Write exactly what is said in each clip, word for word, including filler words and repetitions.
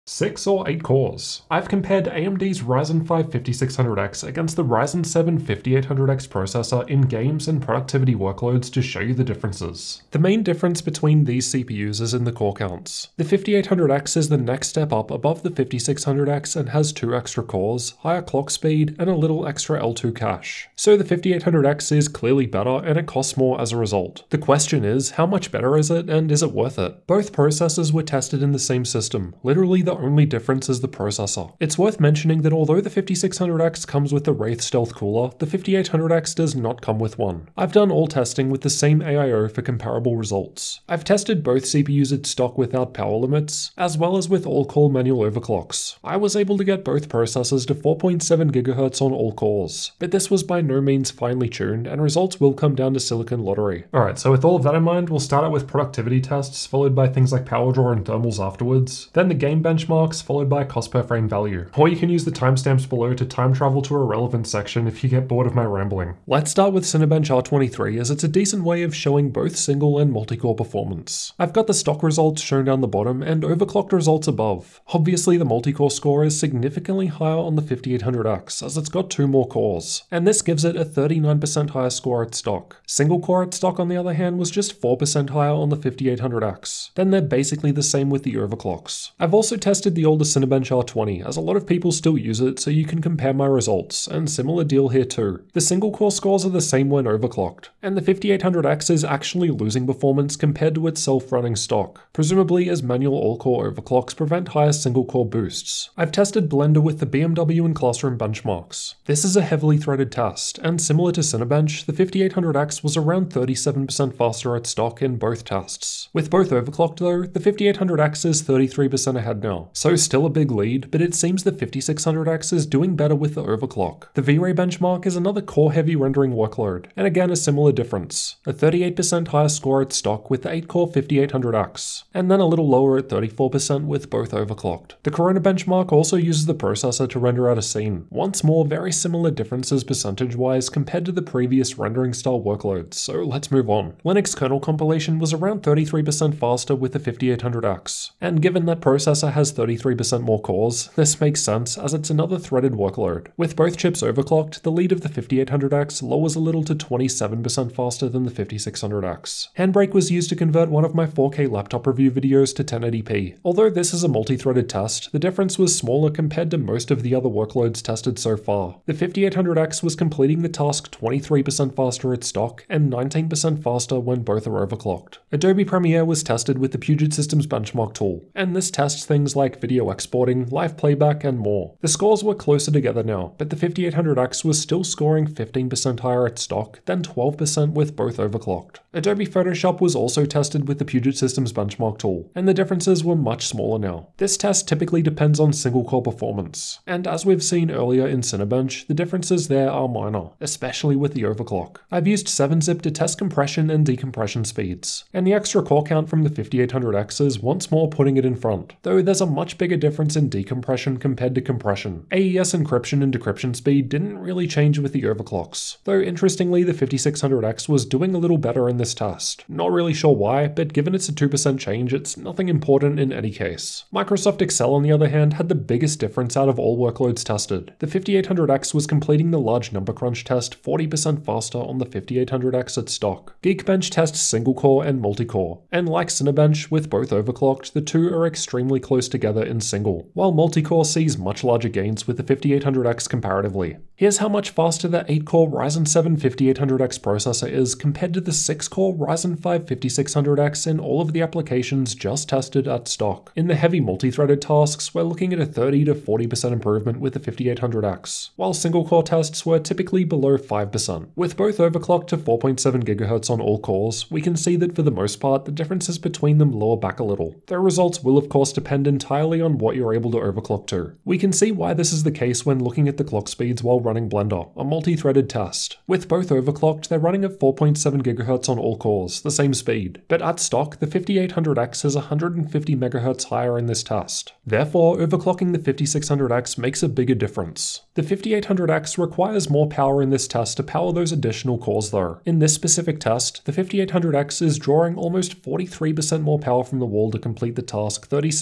Six or eight cores. I've compared A M D's Ryzen five fifty-six hundred X against the Ryzen seven fifty-eight hundred X processor in games and productivity workloads to show you the differences. The main difference between these C P Us is in the core counts. The fifty-eight hundred X is the next step up above the fifty-six hundred X and has two extra cores, higher clock speed, and a little extra L two cache. So the fifty-eight hundred X is clearly better and it costs more as a result. The question is, how much better is it and is it worth it? Both processors were tested in the same system, literally the only difference is the processor. It's worth mentioning that although the fifty-six hundred X comes with the Wraith Stealth cooler, the fifty-eight hundred X does not come with one. I've done all testing with the same A I O for comparable results. I've tested both C P Us at stock without power limits, as well as with all-core manual overclocks. I was able to get both processors to four point seven gigahertz on all cores, but this was by no means finely tuned, and results will come down to silicon lottery. Alright, so with all of that in mind, we'll start out with productivity tests, followed by things like power draw and thermals afterwards, then the game benchmarks, followed by cost per frame value. Or you can use the timestamps below to time travel to a relevant section if you get bored of my rambling. Let's start with Cinebench R twenty-three, as it's a decent way of showing both single and multi-core performance. I've got the stock results shown down the bottom and overclocked results above. Obviously the multi-core score is significantly higher on the fifty-eight hundred X, as it's got two more cores, and this gives it a thirty-nine percent higher score at stock. Single core at stock on the other hand was just four percent higher on the fifty-eight hundred X. Then they're basically the same with the overclocks. I've also tested the older Cinebench R twenty, as a lot of people still use it, so you can compare my results, and similar deal here too. The single core scores are the same when overclocked, and the fifty-eight hundred X is actually losing performance compared to its self-running stock, presumably as manual all-core overclocks prevent higher single core boosts. I've tested Blender with the B M W and Classroom benchmarks. This is a heavily threaded test, and similar to Cinebench, the fifty-eight hundred X was around thirty-seven percent faster at stock in both tests. With both overclocked though, the fifty-eight hundred X is thirty-three percent ahead now, so still a big lead, but it seems the fifty-six hundred X is doing better with the overclock. The V-Ray benchmark is another core-heavy rendering workload, and again a similar difference. A thirty-eight percent higher score at stock with the eight core fifty-eight hundred X, and then a little lower at thirty-four percent with both overclocked. The Corona benchmark also uses the processor to render out a scene. Once more, very similar differences percentage-wise compared to the previous rendering style workloads, so let's move on. Linux kernel compilation was around thirty-three percent faster with the fifty-eight hundred X, and given that processor has thirty-three percent more cores, this makes sense as it's another threaded workload. With both chips overclocked, the lead of the fifty-eight hundred X lowers a little to twenty-seven percent faster than the fifty-six hundred X. Handbrake was used to convert one of my four K laptop review videos to ten eighty p. Although this is a multi-threaded test, the difference was smaller compared to most of the other workloads tested so far. The fifty-eight hundred X was completing the task twenty-three percent faster at stock and nineteen percent faster when both are overclocked. Adobe Premiere was tested with the Puget Systems benchmark tool, and this tests things like video exporting, live playback, and more. The scores were closer together now, but the fifty-eight hundred X was still scoring fifteen percent higher at stock than twelve percent with both overclocked. Adobe Photoshop was also tested with the Puget Systems benchmark tool, and the differences were much smaller now. This test typically depends on single core performance, and as we've seen earlier in Cinebench, the differences there are minor, especially with the overclock. I've used seven zip to test compression and decompression speeds, and the extra core count from the fifty-eight hundred X is once more putting it in front, though there's a much bigger difference in decompression compared to compression. A E S encryption and decryption speed didn't really change with the overclocks, though interestingly the fifty-six hundred X was doing a little better in this test. Not really sure why, but given it's a two percent change, it's nothing important in any case. Microsoft Excel on the other hand had the biggest difference out of all workloads tested. The fifty-eight hundred X was completing the large number crunch test forty percent faster on the fifty-eight hundred X at stock. Geekbench tests single core and multi-core, and like Cinebench, with both overclocked, the two are extremely close together in single, while multi-core sees much larger gains with the fifty-eight hundred X comparatively. Here's how much faster the eight core Ryzen seven fifty-eight hundred X processor is compared to the six core Ryzen five fifty-six hundred X in all of the applications just tested at stock. In the heavy multi-threaded tasks, we're looking at a thirty to forty percent improvement with the fifty-eight hundred X, while single core tests were typically below five percent. With both overclocked to four point seven gigahertz on all cores, we can see that for the most part the differences between them lower back a little. Their results will of course depend entirely on what you're able to overclock to. We can see why this is the case when looking at the clock speeds while running Blender, a multi-threaded test. With both overclocked, they're running at four point seven gigahertz on all cores, the same speed, but at stock the fifty-eight hundred X is one hundred fifty megahertz higher in this test. Therefore, overclocking the fifty-six hundred X makes a bigger difference. The fifty-eight hundred X requires more power in this test to power those additional cores though. In this specific test, the fifty-eight hundred X is drawing almost forty-three percent more power from the wall to complete the task thirty-seven percent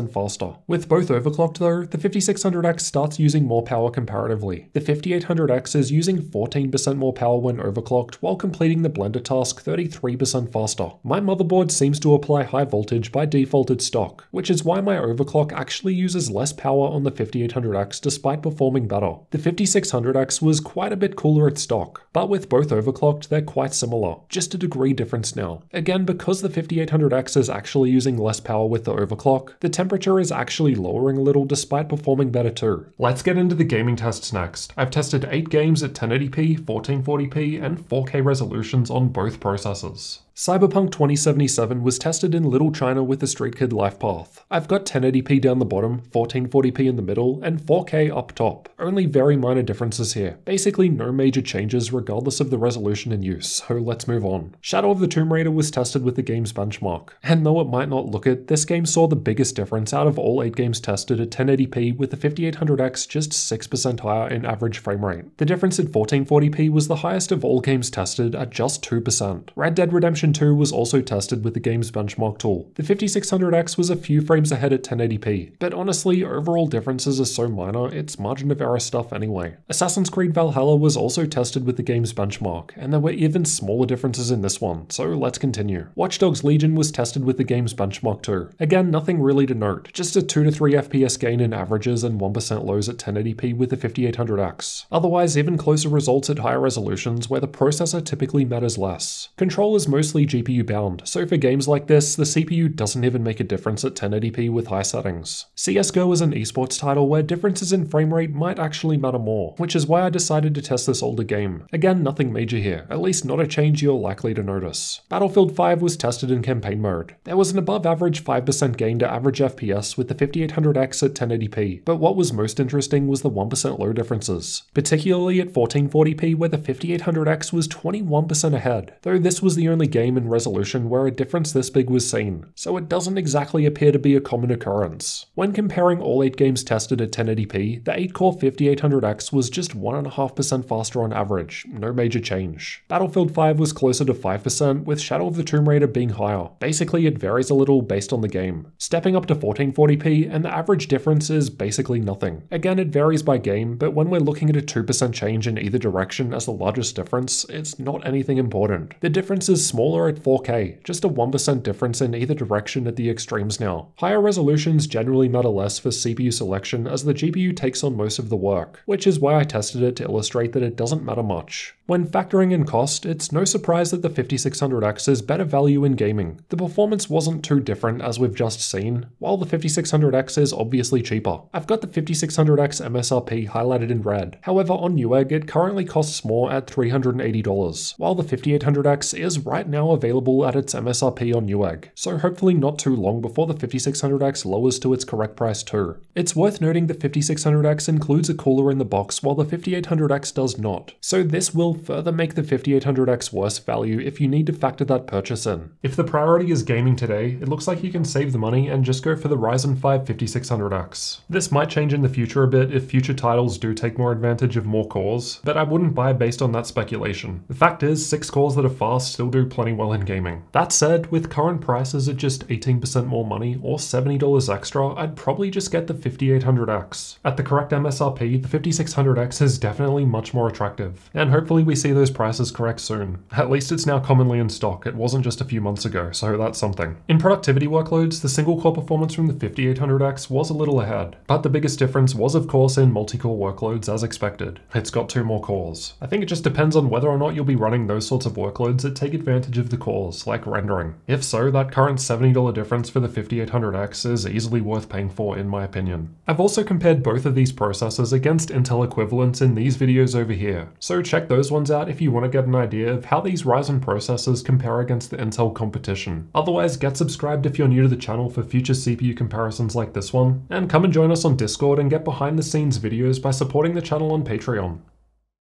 percent faster. With both overclocked though, the fifty-six hundred X starts using more power comparatively. The fifty-eight hundred X is using fourteen percent more power when overclocked while completing the blender task thirty-three percent faster. My motherboard seems to apply high voltage by defaulted stock, which is why my overclock actually uses less power on the fifty-eight hundred X despite performing better. The fifty-six hundred X was quite a bit cooler at stock, but with both overclocked they're quite similar, just a degree difference now. Again, because the fifty-eight hundred X is actually using less power with the overclock, the temperature is actually lowering a little despite performing better too. Let's get into the gaming tests next. I've tested eight games at ten eighty p, fourteen forty p, and four K resolutions on both processors. Cyberpunk twenty seventy-seven was tested in Little China with the Street Kid Life Path. I've got ten eighty p down the bottom, fourteen forty p in the middle, and four K up top. Only very minor differences here. Basically no major changes regardless of the resolution in use, so let's move on. Shadow of the Tomb Raider was tested with the game's benchmark. And though it might not look it, this game saw the biggest difference out of all eight games tested at ten eighty p with the fifty-eight hundred X just six percent higher in average frame rate. The difference at fourteen forty p was the highest of all games tested at just two percent. Red Dead Redemption two was also tested with the game's benchmark tool. The fifty-six hundred X was a few frames ahead at ten eighty p, but honestly, overall differences are so minor, it's margin of error stuff anyway. Assassin's Creed Valhalla was also tested with the game's benchmark, and there were even smaller differences in this one, so let's continue. Watch Dogs Legion was tested with the game's benchmark too. Again, nothing really to note, just a two to three F P S gain in averages and one percent lows at ten eighty p with the fifty-eight hundred X. Otherwise, even closer results at higher resolutions where the processor typically matters less. Control is mostly G P U bound, so for games like this, the C P U doesn't even make a difference at ten eighty p with high settings. C S G O is an esports title where differences in frame rate might actually matter more, which is why I decided to test this older game. Again, nothing major here, at least not a change you're likely to notice. Battlefield five was tested in campaign mode. There was an above average five percent gain to average F P S with the fifty-eight hundred X at ten eighty p, but what was most interesting was the one percent low differences, particularly at fourteen forty p where the fifty-eight hundred X was twenty-one percent ahead, though this was the only game in resolution where a difference this big was seen, so it doesn't exactly appear to be a common occurrence. When comparing all eight games tested at ten eighty p, the eight core fifty-eight hundred X was just one point five percent faster on average, no major change. Battlefield five was closer to five percent, with Shadow of the Tomb Raider being higher. Basically it varies a little based on the game. Stepping up to fourteen forty p, and the average difference is basically nothing. Again, it varies by game, but when we're looking at a two percent change in either direction as the largest difference, it's not anything important. The difference is smaller at four K, just a one percent difference in either direction at the extremes now. Higher resolutions generally matter less for C P U selection as the G P U takes on most of the work, which is why I tested it to illustrate that it doesn't matter much. When factoring in cost, it's no surprise that the fifty-six hundred X is better value in gaming. The performance wasn't too different as we've just seen, while the fifty-six hundred X is obviously cheaper. I've got the fifty-six hundred X M S R P highlighted in red. However, on Newegg it currently costs more at three hundred eighty dollars, while the fifty-eight hundred X is right now available at its M S R P on Newegg, so hopefully not too long before the fifty-six hundred X lowers to its correct price too. It's worth noting the fifty-six hundred X includes a cooler in the box while the fifty-eight hundred X does not, so this will further make the fifty-eight hundred X worse value if you need to factor that purchase in. If the priority is gaming today, it looks like you can save the money and just go for the Ryzen five fifty-six hundred X. This might change in the future a bit if future titles do take more advantage of more cores, but I wouldn't buy based on that speculation. The fact is, six cores that are fast still do plenty well in gaming. That said, with current prices at just eighteen percent more money or seventy dollars extra, I'd probably just get the fifty-eight hundred X. At the correct M S R P, the fifty-six hundred X is definitely much more attractive, and hopefully we see those prices correct soon. At least it's now commonly in stock, it wasn't just a few months ago, so that's something. In productivity workloads, the single core performance from the fifty-eight hundred X was a little ahead, but the biggest difference was of course in multi-core workloads as expected. It's got two more cores. I think it just depends on whether or not you'll be running those sorts of workloads that take advantage of the cores, like rendering. If so, that current seventy dollar difference for the fifty-eight hundred X is easily worth paying for in my opinion. I've also compared both of these processors against Intel equivalents in these videos over here, so check those ones out if you want to get an idea of how these Ryzen processors compare against the Intel competition. Otherwise, get subscribed if you're new to the channel for future C P U comparisons like this one, and come and join us on Discord and get behind the scenes videos by supporting the channel on Patreon.